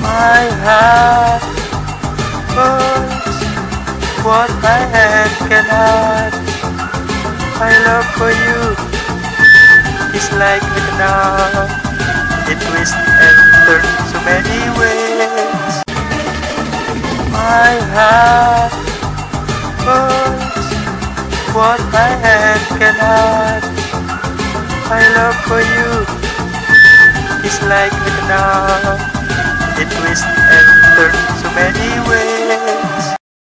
My heart holds what my hand cannot. My love for you is like a knot. It twists and turns so many ways. My heart holds what my hand cannot. My love for you is like a knot. It twists and turns so many ways.